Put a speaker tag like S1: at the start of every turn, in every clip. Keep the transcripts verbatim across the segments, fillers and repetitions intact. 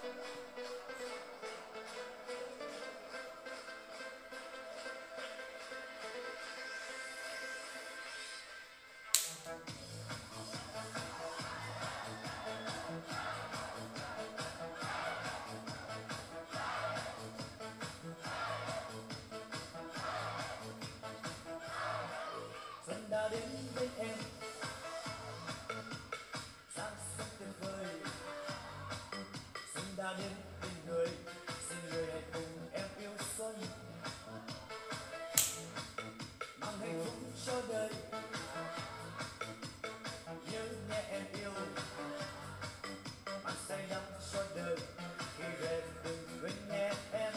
S1: Xuân đã đến bên em, sáng xuân tuyệt vời. Xuân đã đến bên người, xin người hãy cùng em yêu xuân, mang hạnh phúc cho đời. Nhớ nhé em yêu, mang say đắm cho đời. Khi về đừng quên nhé em.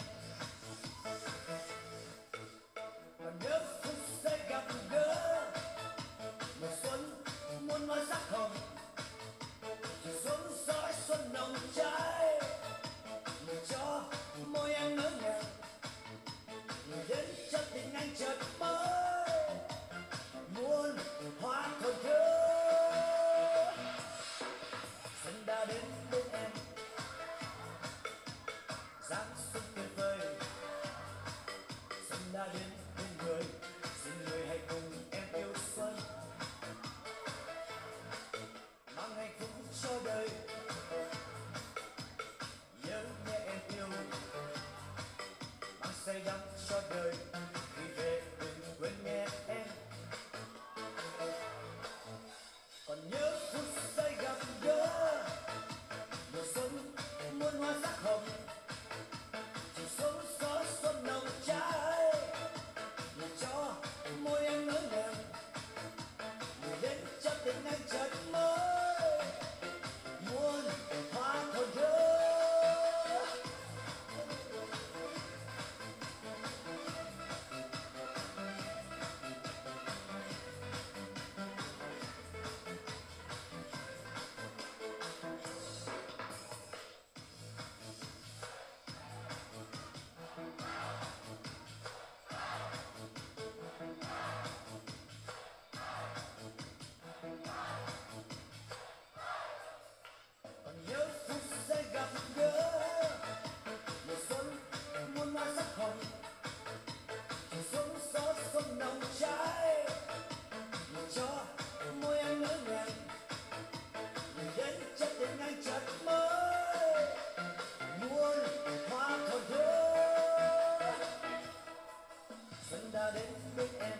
S1: Còn nhớ phút giây gặp gỡ, mùa xuân muôn hoa sắc hồng, chiều xuống dõi xuân nồng cháy, người cho môi em ngỡ ngàng, người đến cho tình anh chợt mới muôn hoa thơm thơm. Xuân đã đến bên em, giáng xuân tuyệt vời. Xuân đã đến bên người, xin người hãy cùng em yêu xuân, mang hạnh phúc cho đời. Nhớ nhé em yêu, mang say đắm cho đời. Khi về đừng quên nhé em. Còn nhớ phút giây gặp gỡ, mùa xuân muôn hoa sắc hồng, chiều xuống gió xuân nồng cháy, người cho môi em ngỡ ngàng, người đến cho tình anh chợt mới muôn hoa thơm thơm. Còn nhớ phút giây gặp gỡ, mùa xuân muôn hoa sắc hồng, chiều xuống gió xuân nồng cháy, người cho môi em ngỡ ngàng, người đến cho tình anh chợt mới muôn hoa thơm thơm. Xuân đã đến bên em,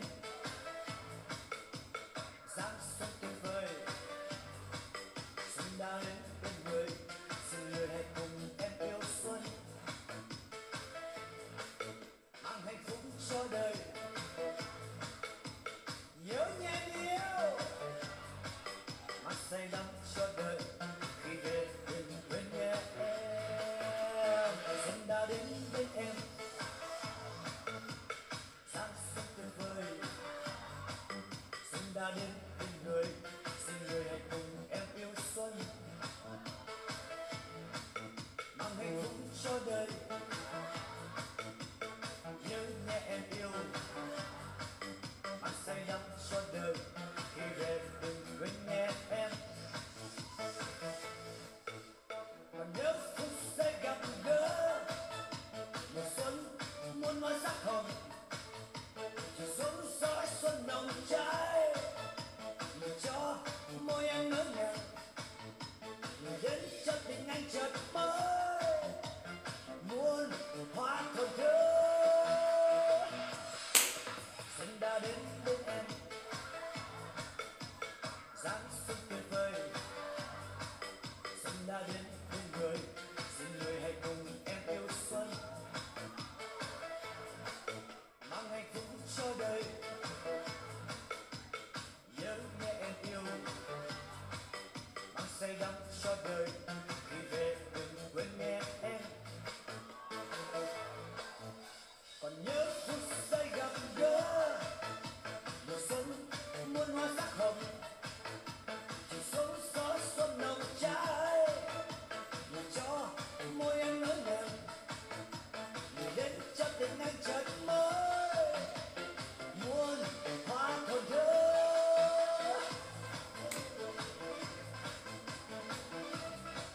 S1: giáng xuân tuyệt vời. Xuân đã đến bên người, xin người hãy cùng em yêu xuân, mang hạnh phúc cho đời. Nhớ nhé em yêu, mang say đắm cho đời. Khi về đừng quên nhé em. Xuân đã đến bên em, giáng xuân tuyệt vời. Xuân đã đến bên người, xin người hãy cùng em yêu xuân, mang hạnh phúc cho đời. Nhớ nhé em yêu, mang say đắm cho đời. Khi về đừng quên nhé em. Còn nhớ phút giây gặp gỡ, mùa xuân muôn hoa sắc hồng, chiều xuống dõi xuân nồng cháy, người cho môi em ngỡ ngàng, người đến cho tình anh chợt mới muôn hoa thơm thơm. Xuân đã đến bên em, giáng xuân tuyệt vời. Xuân đã đến bên người, xin người hãy cùng em yêu xuân, mang hạnh phúc cho đời. Nhớ nhé em yêu, mang say đắm cho đời. Khi về đừng quên nhé em. Còn nhớ phút giây gặp gỡ, mùa xuân muôn hoa sắc hồng, chiều xuống gió xuân nồng cháy, người cho môi em ngỡ ngàng, người đến cho tình anh chợt mới muôn hoa thơm thơm.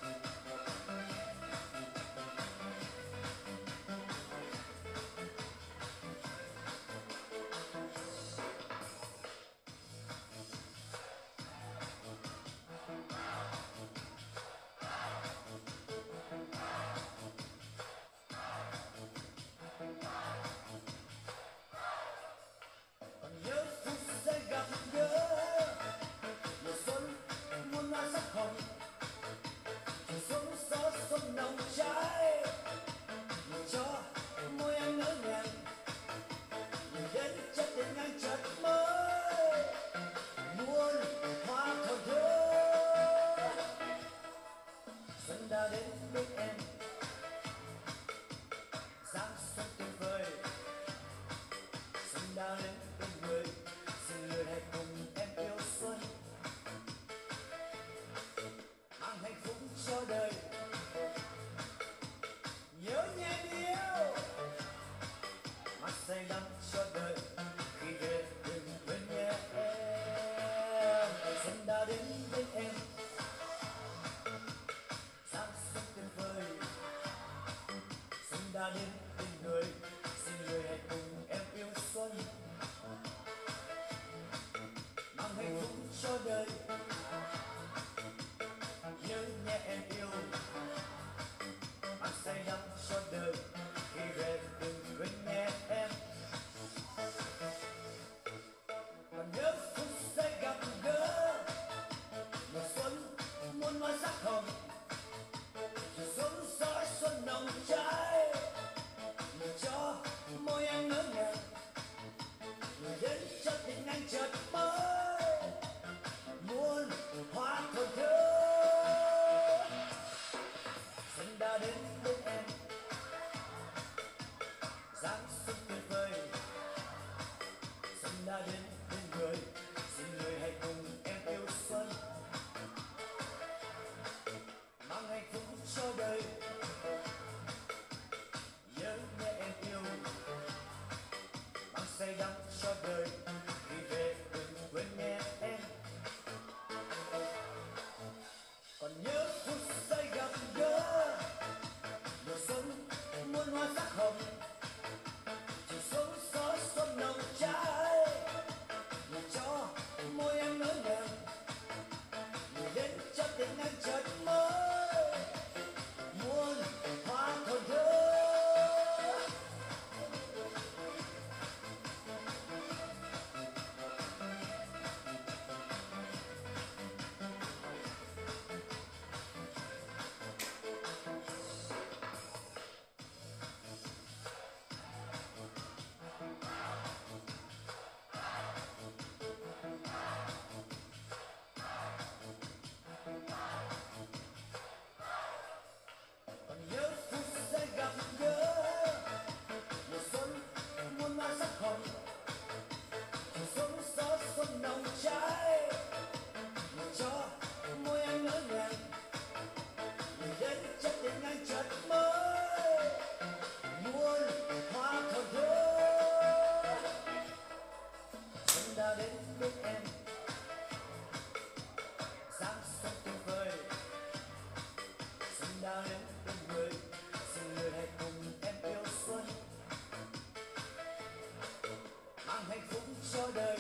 S1: đã đến bên người, xin người hãy cùng em yêu xuân, mang hạnh phúc cho đời. Nhớ nhé em yêu, mang say đắm cho đời, khi về đừng quên nhé em. Còn nhớ phút giây gặp gỡ, mùa xuân muôn hoa sắc hồng, giống dõi xuân nồng cháy, người cho môi em ngỡ ngàng, người đến cho tình anh chợt mới, muôn hoa thơm thơm. Xuân đã đến bên em, dáng xuân tuyệt vời. Xuân đã đến bên người, xin người hãy cùng em yêu xuân, mang hạnh phúc cho đời. Nhớ nhé em yêu, mang say đắm cho đời, khi về đừng quên nhé em. Còn nhớ phút giây gặp gỡ, mùa xuân muôn hoa sắc hồng, chiều xuống gió xuân nồng cháy, người cho môi em ngỡ ngàng, người đến cho tình anh chợt mới, muôn hoa thơm thơm. Còn nhớ phút giây gặp gỡ, mùa xuân muôn hoa sắc hồng, chiều xuống gió xuân nồng cháy, người cho môi anh ngỡ ngàng, người đến cho tình anh chợt mới, muôn hoa thơm thơm. Xuân đã đến bên em, dáng xuân tuyệt vời. Xuân đã đến bên người, xin người hãy cùng em yêu xuân, mang hạnh phúc cho đời.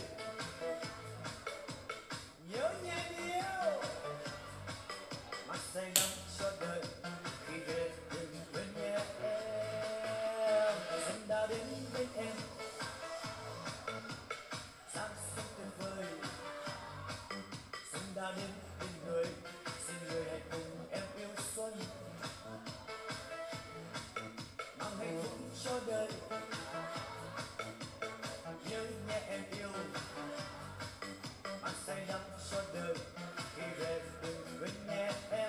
S1: Nhớ nhé em yêu, mang say đắm cho đời, khi về đừng quên nhé em. Xuân đã đến bên em, dáng xuân tuyệt vời. Xuân đã đến bên người, xin người hãy cùng em yêu xuân, mang hạnh phúc cho đời. Nhớ nhé em yêu, mang say đắm cho đời, khi về đừng quên nhé em.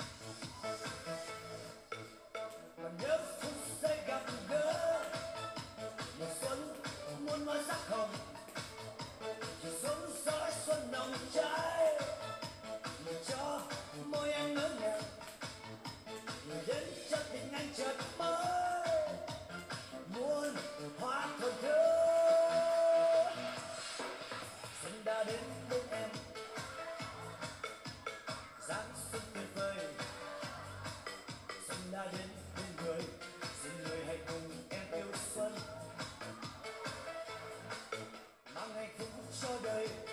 S1: Còn nhớ phút giây gặp gỡ, mùa xuân muôn hoa sắc hồng, chiều xuống gió xuân nồng cháy, người cho môi em ngỡ ngàng, người đến cho tình anh chợt mới, muôn hoa thơm thơm. Xuân đã đến bên em, dáng xuân tuyệt vời. Xuân đã đến bên người, xin người hãy cùng em yêu xuân, mang hạnh phúc cho đời.